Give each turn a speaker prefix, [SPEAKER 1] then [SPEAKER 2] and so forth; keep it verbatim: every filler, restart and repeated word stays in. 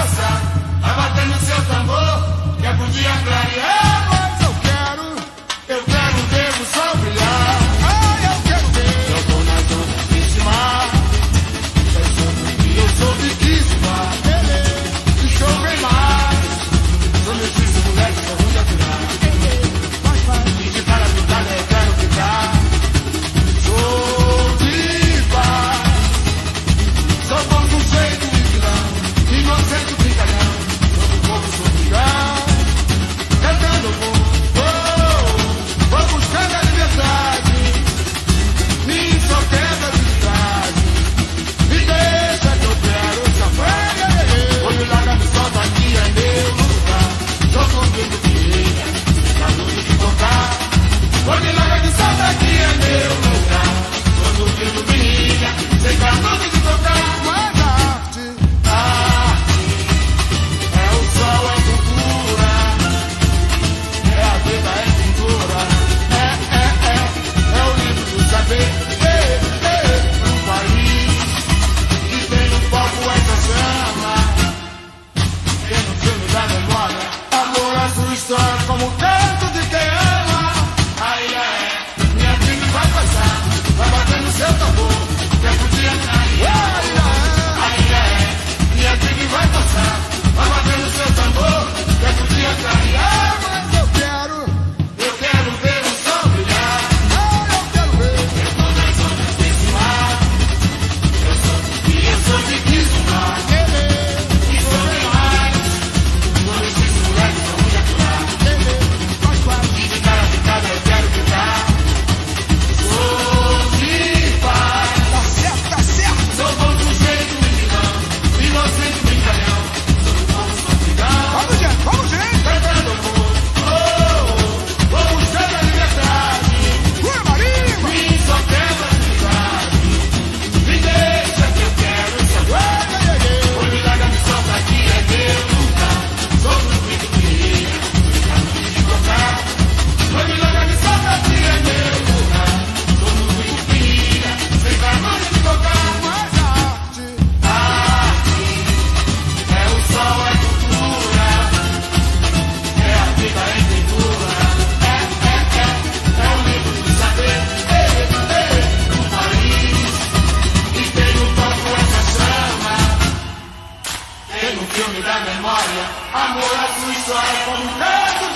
[SPEAKER 1] passar. Vai bater no seu tambor, que é pro dia clarear.
[SPEAKER 2] Mas eu quero,
[SPEAKER 1] Eu quero ver o sol brilhar.
[SPEAKER 2] ai, eu quero ver.
[SPEAKER 1] Eu tô nas ondas desse mar. Eu sou e eu sou riquíssima. E show bem mais. Sou legítimo, moleque, sou ruim de atirar.
[SPEAKER 2] Vai, vai.
[SPEAKER 1] E de cara pintada eu quero ficar. Sou de paz. Sou bom do jeito vilão. Inocente brincalhão. Sou do povo, sou brigão. Cantando vou, vou, vou buscando a liberdade. Me só quero a cidade. Me deixa que eu quero safar. Vou me largar, me solta aqui, é meu lugar. Sou comigo filha, pra tudo de tocar. Vou me largar, me solta aqui, é meu lugar. Sou comigo filha, sem pra tudo de tocar.
[SPEAKER 2] Mas a arte,
[SPEAKER 1] A arte é o sol, é cultura. É a vida, é pintura. É, é, é, é o livro do saber. É, é, um país que tem no palco essa chama. Tem no filme da memória. Amor, a sua história como o canto de quem ama. Aí é, minha vida vai passar. Vai bater no seu tambor. Que é pro dia cair.
[SPEAKER 2] ai, ai.
[SPEAKER 1] Aí é, minha vida vai passar. Vai bater no seu tambor. Que é pro dia cair.
[SPEAKER 2] Ah, mas eu quero,
[SPEAKER 1] Eu quero ver o sol brilhar.
[SPEAKER 2] ai, eu quero ver.
[SPEAKER 1] Eu tô nas ondas desse mar. Eu sou e eu sou riquíssima. E sou demais. Sou legítimo, moleque, sou ruim de aturar.
[SPEAKER 2] Vai, vai.
[SPEAKER 1] E de cara picada eu quero ficar. Sou de paz.
[SPEAKER 2] Tá certo, tá certo.
[SPEAKER 1] Sou bom do jeito vilão. Inocente brincalhão. Sou do povo, sou brigão.
[SPEAKER 2] Vamos, gente, vamos, gente.
[SPEAKER 1] Cantando vou, oh, oh, vou buscando a liberdade.
[SPEAKER 2] Ui, Maria.
[SPEAKER 1] Me só quero a cidade. Me deixa que eu quero saber.
[SPEAKER 2] Ai, ai, ai.
[SPEAKER 1] Vou me largar, me solta aqui, é meu lugar. Sou do grito que ria, pra tudo de tocar. Vou me largar, me solta aqui, é meu lugar. Sou do grito que ria, sem pra onde de tocar.
[SPEAKER 2] Mas a arte,
[SPEAKER 1] A arte é o sol, é cultura. É a vida, é pintura. É, é, é, é o livro do saber. É, é, um país que tem no palco essa chama. Tem no filme da memória. Amor, a sua história como um canto